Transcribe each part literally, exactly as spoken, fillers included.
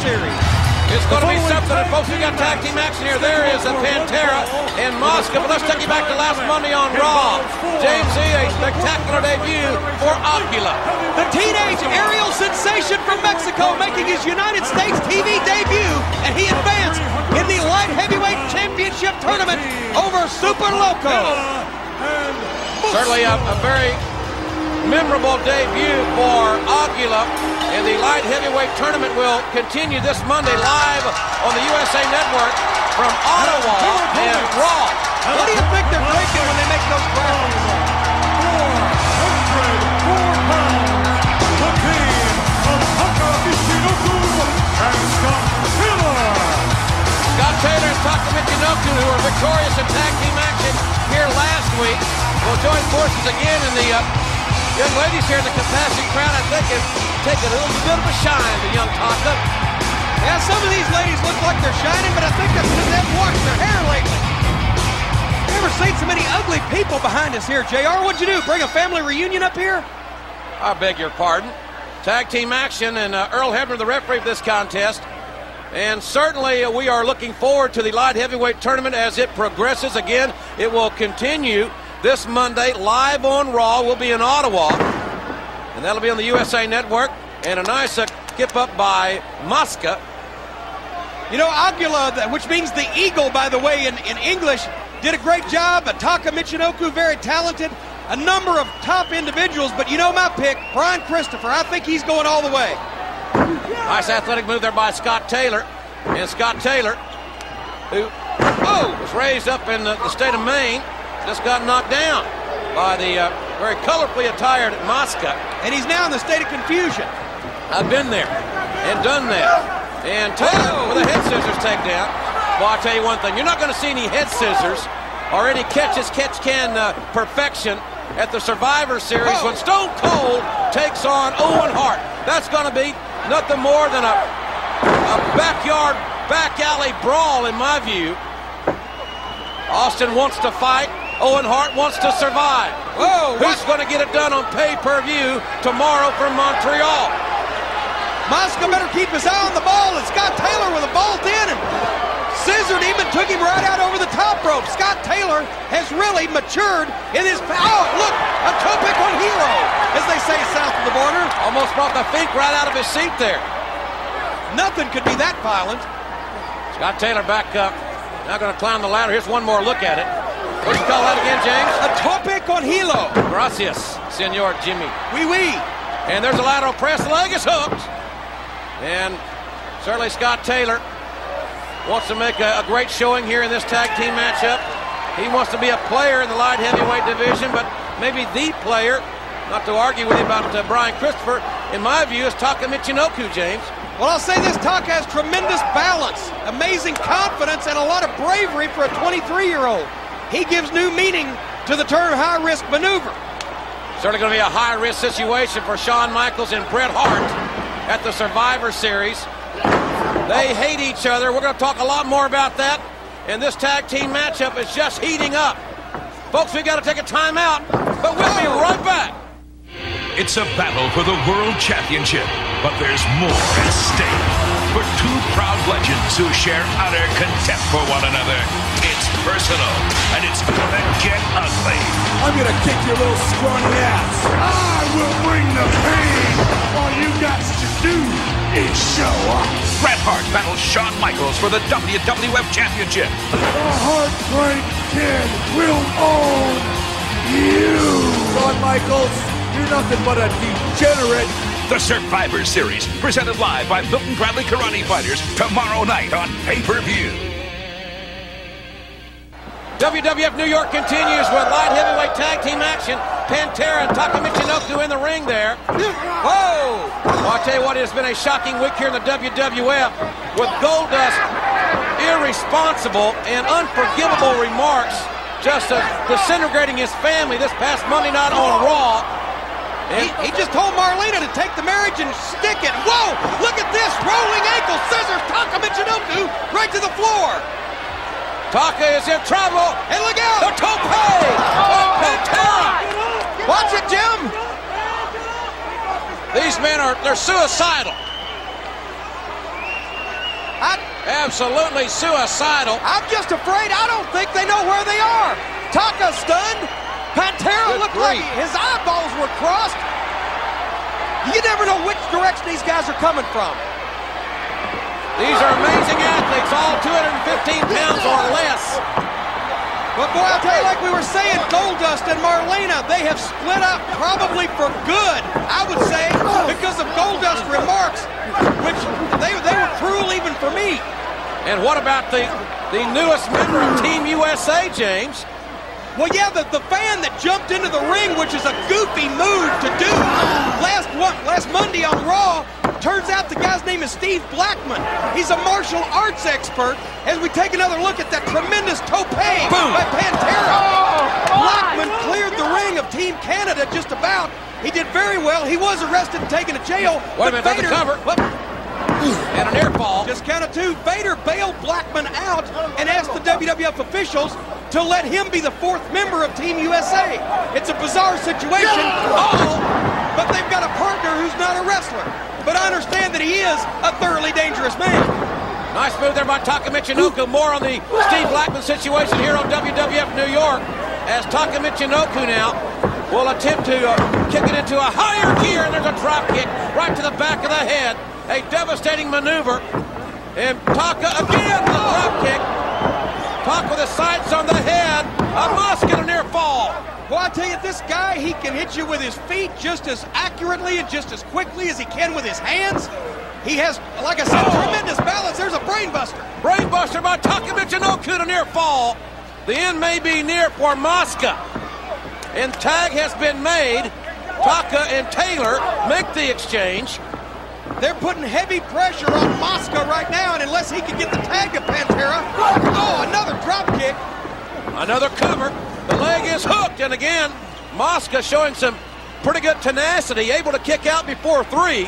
Series. It's going to be something. And folks, we got tag team action here. There is a Pantera and Mosco. But let's take you back to last Monday on Raw. James E., a spectacular debut for Aguila. The teenage aerial sensation from Mexico making his United States T V debut, and he advanced in the light heavyweight championship tournament over Super Loco. Certainly a, a very memorable debut for Aguila, and the light heavyweight tournament will continue this Monday live on the U S A Network from Ottawa and Raw. What do you think they're thinking when they make those graphics? four hundred four pounds, the team of Taka Michinoku and Scott Taylor. Scott Taylor and Taka Michinoku, who were victorious in tag team action here last week, will join forces again in the uh, young ladies here in the compassionate crowd. I think have taken a little bit of a shine to young Taka. Yeah, some of these ladies look like they're shining, but I think that's because they've washed their hair lately. Never seen so many ugly people behind us here, J R. What'd you do, bring a family reunion up here? I beg your pardon. Tag team action, and uh, Earl Hebner, the referee of this contest. And certainly uh, we are looking forward to the light heavyweight tournament as it progresses. Again, it will continue this Monday live on Raw. We'll be in Ottawa, and that'll be on the U S A Network. And a nice uh, skip up by Mosco. You know, Aguila, which means the eagle, by the way, in, in English, did a great job. Taka Michinoku, very talented. A number of top individuals, but you know my pick, Brian Christopher. I think he's going all the way. Nice athletic move there by Scott Taylor. And Scott Taylor, who oh, was raised up in the, the state of Maine, just got knocked down by the uh, very colorfully attired Mosco. And he's now in the state of confusion. I've been there and done that. And Taylor with a head scissors takedown. Well, I'll tell you one thing. You're not going to see any head scissors or any catch-as-catch-can uh, perfection at the Survivor Series oh. when Stone Cold takes on Owen Hart. That's going to be nothing more than a, a backyard, back alley brawl in my view. Austin wants to fight. Owen Hart wants to survive. Whoa! Who's going to get it done on pay-per-view tomorrow from Montreal? Mosco better keep his eye on the ball, and Scott Taylor with a bolt in and scissored him and took him right out over the top rope. Scott Taylor has really matured in his... Oh, look, a toe pick on Hero, as they say south of the border. Almost brought the Fink right out of his seat there. Nothing could be that violent. Scott Taylor back up. Now going to climb the ladder. Here's one more look at it. What do you call that again, James? A toe pick on Hilo. Gracias, Senor Jimmy. Oui, oui. And there's a lateral press. The leg is hooked. And certainly Scott Taylor wants to make a, a great showing here in this tag team matchup. He wants to be a player in the light heavyweight division, but maybe the player, not to argue with you about uh, Brian Christopher, in my view, is Taka Michinoku, James. Well, I'll say this, Taka has tremendous balance, amazing confidence, and a lot of bravery for a twenty-three-year-old. He gives new meaning to the term high-risk maneuver. Certainly going to be a high-risk situation for Shawn Michaels and Bret Hart at the Survivor Series. They hate each other. We're going to talk a lot more about that. And this tag team matchup is just heating up. Folks, we've got to take a timeout, but we'll be right back. It's a battle for the World Championship, but there's more at stake. For two proud legends who share utter contempt for one another, it's personal, and it's gonna get ugly. I'm gonna kick your little scrawny ass. I will bring the pain. All you got to do is show up. Bret Hart battles Shawn Michaels for the W W F Championship. The Heartbreak Kid will own you. Shawn Michaels, you're nothing but a degenerate. The Survivor Series, presented live by Milton Bradley Karate Fighters, tomorrow night on pay-per-view. W W F New York continues with light heavyweight tag team action. Pantera and Taka Michinoku in the ring there. Whoa! Well, I'll tell you what, it has been a shocking week here in the W W F with Goldust irresponsible and unforgivable remarks, just uh, disintegrating his family this past Monday night on Raw. He, he just told Marlena to take the marriage and stick it. Whoa! Look at this! Rolling ankle scissors! Taka Michinoku right to the floor. Taka is in trouble. And look out! The tope! Oh, Pantera! Watch it, Jim! These men are, they're suicidal. Absolutely suicidal. I'm just afraid I don't think they know where they are. Taka stunned. Pantera Good looked grief. like his eyeballs were crossed. You never know which direction these guys are coming from. These are amazing athletes, all two hundred fifteen pounds or less. But boy, I'll tell you, like we were saying, Goldust and Marlena, they have split up probably for good, I would say, because of Goldust's remarks, which they, they were cruel even for me. And what about the, the newest member of Team U S A, James? Well, yeah, the, the fan that jumped into the ring, which is a goofy move to do last, what, last Monday on Raw, turns out the guy's name is Steve Blackman. He's a martial arts expert. As we take another look at that tremendous tope by Pantera. Blackman cleared the ring of Team Canada just about. He did very well. He was arrested and taken to jail. Wait a minute, Vader, that's a cover. Well, And an air ball. just count of two. Vader bailed Blackman out and asked the W W F officials to let him be the fourth member of Team U S A. It's a bizarre situation. Uh-oh. But they've got a partner who's not a wrestler. But I understand that he is a thoroughly dangerous man. Nice move there by Taka Michinoku. More on the Steve Blackman situation here on W W F New York. As Taka Michinoku now will attempt to uh, kick it into a higher gear. And there's a drop kick right to the back of the head. A devastating maneuver. And Taka again with a drop kick. Taka with the sights on the head. A Mosco near fall. Well, I tell you, this guy, he can hit you with his feet just as accurately and just as quickly as he can with his hands. He has, like I said, tremendous balance. There's a brainbuster. Brainbuster by Taka Michinoku to near fall. The end may be near for Mosco. And tag has been made. Taka and Taylor make the exchange. They're putting heavy pressure on Mosco right now, and unless he can get the tag to Pantera, oh, another drop kick. Another cover. The leg is hooked, and again, Mosco showing some pretty good tenacity, able to kick out before three.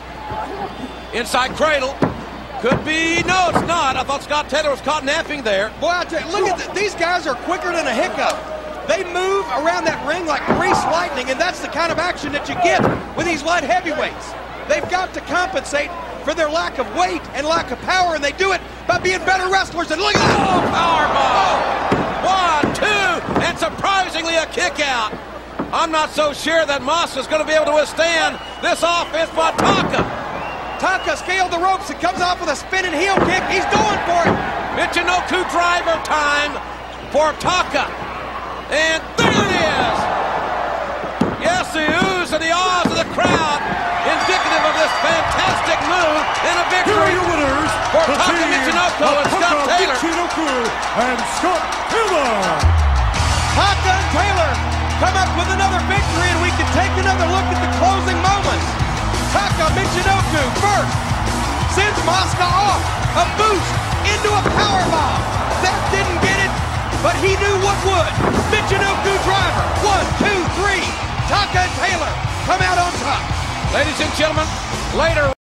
Inside cradle. Could be, no, it's not. I thought Scott Taylor was caught napping there. Boy, I tell you, look at the, these guys are quicker than a hiccup. They move around that ring like grease lightning, and that's the kind of action that you get with these light heavyweights. They've got to compensate for their lack of weight and lack of power, and they do it by being better wrestlers. And look at that! Oh, powerbomb! One, two, and surprisingly a kick out. I'm not so sure that Mosco's going to be able to withstand this offense by Taka. Taka scaled the ropes and comes off with a spinning heel kick. He's going for it. Michinoku driver time for Taka. And there it is! Yes, the oohs and the ahs of the crowd, indicative of this fantastic move and a victory. Here are your winners for the Taka team Michinoku of and Scott Taka Taylor. Michinoku and Scott Taylor. Taka and Taylor come up with another victory, and we can take another look at the closing moments. Taka Michinoku first sends Mosco off, a boost into a powerbomb. That didn't get it, but he knew what would. Michinoku driver, one, two, three. Taka and Taylor come out on top. Ladies and gentlemen, later.